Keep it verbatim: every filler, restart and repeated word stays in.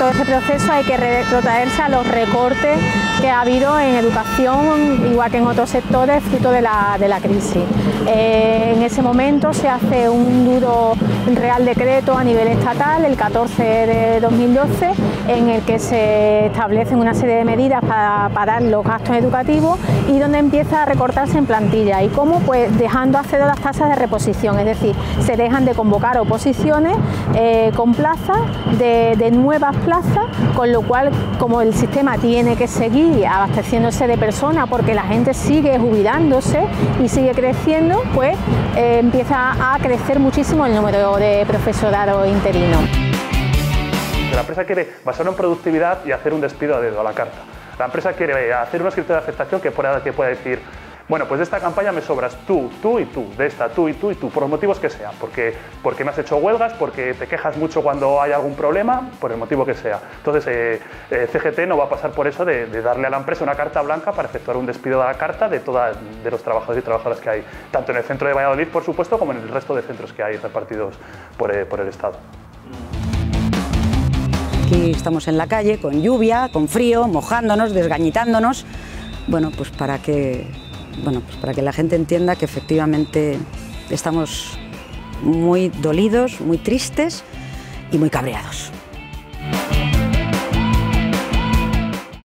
todo este proceso hay que retrotraerse a los recortes que ha habido en educación, igual que en otros sectores, fruto de la, de la crisis. Eh, en ese momento se hace un duro Real Decreto a nivel estatal, el catorce de dos mil doce, en el que se establecen una serie de medidas para parar los gastos educativos y donde empieza a recortarse en plantilla. ¿Y cómo? Pues dejando a cero las tasas de reposición, es decir, se dejan de convocar oposiciones eh, con plazas, de, de nuevas plazas, con lo cual, como el sistema tiene que seguir abasteciéndose de personas porque la gente sigue jubilándose y sigue creciendo, pues eh, empieza a crecer muchísimo el número de profesorado interino. La empresa quiere basarlo en productividad y hacer un despido a dedo, a la carta. La empresa quiere hacer una escritura de aceptación que pueda, que pueda decir, bueno, pues de esta campaña me sobras tú, tú y tú, de esta tú y tú y tú, por los motivos que sea, porque, porque me has hecho huelgas, porque te quejas mucho cuando hay algún problema, por el motivo que sea. Entonces, eh, eh, C G T no va a pasar por eso de, de darle a la empresa una carta blanca para efectuar un despido a la carta de, toda, de los trabajadores y trabajadoras que hay, tanto en el centro de Valladolid, por supuesto, como en el resto de centros que hay repartidos por, eh, por el Estado. Aquí estamos en la calle, con lluvia, con frío, mojándonos, desgañitándonos, bueno, pues para que, bueno, pues para que la gente entienda que efectivamente estamos muy dolidos, muy tristes y muy cabreados.